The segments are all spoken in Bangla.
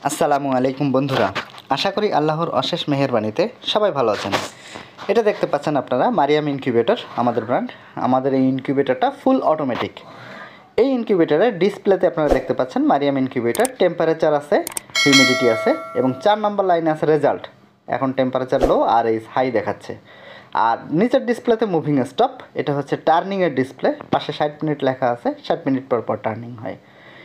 আসসালামু আলাইকুম বন্ধুরা, আশা করি আল্লাহর অশেষ মেহেরবানিতে সবাই ভালো আছেন। এটা দেখতে পাচ্ছেন আপনারা মারিয়াম ইনকিউবেটর, আমাদের ব্র্যান্ড। আমাদের এই ইনকিউবেটরটা ফুল অটোমেটিক। এই ইনকিউবেটরের ডিসপ্লেতে আপনারা দেখতে পাচ্ছেন মারিয়াম ইনকিউবেটর, টেম্পারেচার আছে, হিউমিডিটি আছে এবং 4 নম্বর লাইনে আছে রেজাল্ট। এখন টেম্পারেচার লো আর এই হাই দেখাচ্ছে। আর নিচের ডিসপ্লেতে মুভিং স্টপ, এটা হচ্ছে টার্নিংয়ের ডিসপ্লে। পাশে 60 মিনিট লেখা আছে, 60 মিনিট পর পর টার্নিং হয়।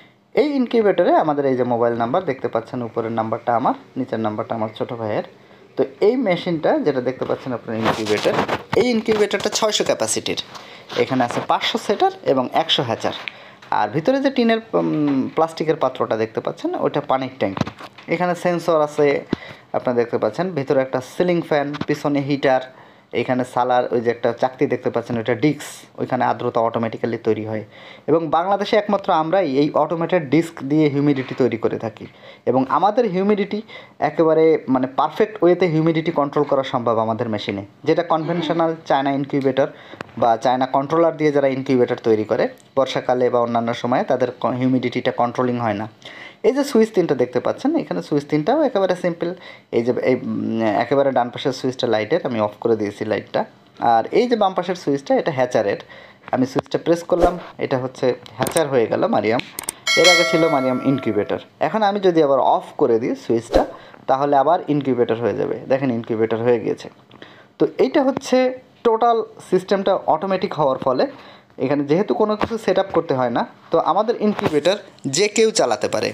এই ইনকিউবেটরে আমাদের এই যে মোবাইল নাম্বার দেখতে পাচ্ছেন, উপরের নাম্বারটা আমার, নিচের নাম্বারটা আমার ছোটো ভাইয়ের। তো এই মেশিনটা যেটা দেখতে পাচ্ছেন আপনার ইনকিউবেটর, এই ইনকিউবেটরটা 600 ক্যাপাসিটির। এখানে আছে 500 সেটার এবং 100 হ্যাচার। আর ভিতরে যে টিনের প্লাস্টিকের পাত্রটা দেখতে পাচ্ছেন, ওইটা পানির ট্যাঙ্ক। এখানে সেন্সর আছে আপনারা দেখতে পাচ্ছেন, ভিতরে একটা সিলিং ফ্যান, পিছনে হিটার, এইখানে সালার, ওই যে একটা চাকতি দেখতে পাচ্ছেন ওইটা ডিস্ক, ওইখানে আর্দ্রতা অটোমেটিক্যালি তৈরি হয়। এবং বাংলাদেশে একমাত্র আমরাই এই অটোমেটেড ডিস্ক দিয়ে হিউমিডিটি তৈরি করে থাকি। এবং আমাদের হিউমিডিটি একেবারে মানে পারফেক্ট ওয়েতে হিউমিডিটি কন্ট্রোল করা সম্ভব আমাদের মেশিনে, যেটা কনভেনশনাল চায়না ইনকিউবেটর বা চায়না কন্ট্রোলার দিয়ে যারা ইনকিউবেটর তৈরি করে বর্ষাকালে বা অন্যান্য সময়ে তাদের হিউমিডিটিটা কন্ট্রোলিং হয় না। এই যে সুইচ তিনটা দেখতে পাচ্ছেন, এখানে সুইচ তিনটাও একেবারে সিম্পল। এই যে এই একেবারে ডান পাশের সুইচটা লাইটের, আমি অফ করে দিয়েছি লাইটটা। আর এই যে বাম পাশের সুইচটা, এটা হ্যাচারের। আমি সুইচটা প্রেস করলাম, এটা হচ্ছে হ্যাচার হয়ে গেল মারিয়াম। এর আগে ছিল মারিয়াম ইনকিউবেটর। এখন আমি যদি আবার অফ করে দিই সুইচটা, তাহলে আবার ইনকিউবেটর হয়ে যাবে। দেখেন ইনকিউবেটর হয়ে গিয়েছে। তো এইটা হচ্ছে টোটাল সিস্টেমটা অটোমেটিক হওয়ার ফলে এখানে যেহেতু কোনো কিছু সেট আপ করতে হয় না, তো আমাদের ইনকিউবেটর যে কেউ চালাতে পারে।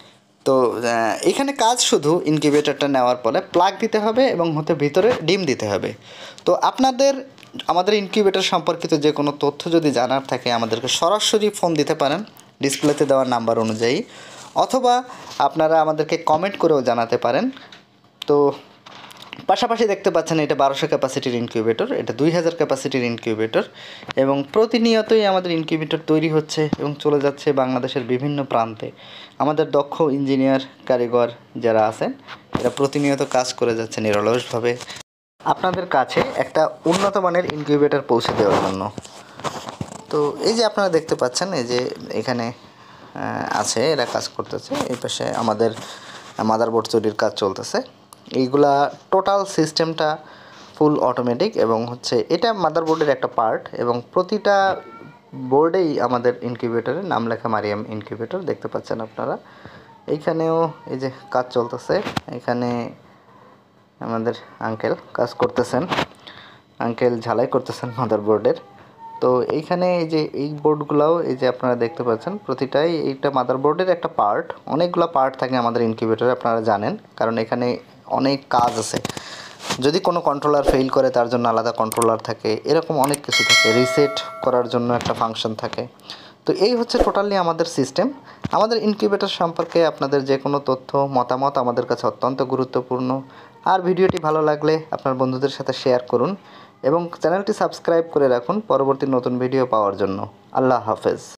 তো এখানে কাজ শুধু ইনকিউবেটরটা নেওয়ার পরে প্লাগ দিতে হবে এবং ভিতরে ডিম দিতে হবে। তো আপনাদের আমাদের ইনকিউবেটর সম্পর্কিত যে কোনো তথ্য যদি জানার থাকে, আমাদেরকে সরাসরি ফোন দিতে পারেন ডিসপ্লেতে দেওয়ার নাম্বার অনুযায়ী, অথবা আপনারা আমাদেরকে কমেন্ট করেও জানাতে পারেন। তো পাশাপাশি দেখতে পাচ্ছেন এটা 1200 ক্যাপাসিটির ইনকিউবেটর, এটা 2000 ক্যাপাসিটির ইনকিউবেটর। এবং প্রতিনিয়তই আমাদের ইনকিউবেটর তৈরি হচ্ছে এবং চলে যাচ্ছে বাংলাদেশের বিভিন্ন প্রান্তে। আমাদের দক্ষ ইঞ্জিনিয়ার কারিগর যারা আছেন, এরা প্রতিনিয়ত কাজ করে যাচ্ছে নিরলসভাবে আপনাদের কাছে একটা উন্নত মানের ইনকিউবেটর পৌঁছে দেওয়ার জন্য। তো এই যে আপনারা দেখতে পাচ্ছেন, এই যে এখানে আছে, এরা কাজ করতেছে। এই পাশে আমাদের মাদারবোর্ড তৈরির কাজ চলতেছে। এইগুলা টোটাল সিস্টেমটা ফুল অটোমেটিক এবং এটা মাদারবোর্ডের একটা পার্ট, এবং প্রতিটা বোর্ডেই আমাদের ইনকিউবেটরের নাম লেখা মারিয়াম ইনকিউবেটর দেখতে পাচ্ছেন আপনারা। এইখানেও এই যে কাজ চলতেছে, এখানে আমাদের আঙ্কেল কাজ করতেছেন, আঙ্কেল ঝালাই করতেছেন মাদারবোর্ডের। তো এইখানে এই যে এই বোর্ডগুলোও এই যে আপনারা দেখতে পাচ্ছেন, প্রতিটাই এইটা মাদারবোর্ডের একটা পার্ট। অনেকগুলো পার্ট থাকে আমাদের ইনকিউবেটরে, আপনারা জানেন, কারণ এখানে অনেক কাজ আছে। যদি কোনো কন্ট্রোলার ফেল করে তার জন্য আলাদা কন্ট্রোলার থাকে, এরকম অনেক কিছু থাকে, রিসেট করার জন্য একটা ফাংশন থাকে। তো এই হচ্ছে টোটালি আমাদের সিস্টেম। আমাদের ইনকিউবেটর সম্পর্কে আপনাদের যে কোনো তথ্য মতামত আমাদের কাছে অত্যন্ত গুরুত্বপূর্ণ। আর ভিডিওটি ভালো লাগলে আপনার বন্ধুদের সাথে শেয়ার করুন এবং চ্যানেলটি সাবস্ক্রাইব করে রাখুন পরবর্তী নতুন ভিডিও পাওয়ার জন্য। আল্লাহ হাফেজ।